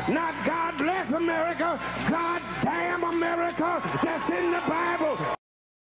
Not God bless America, God damn America. That's in the Bible.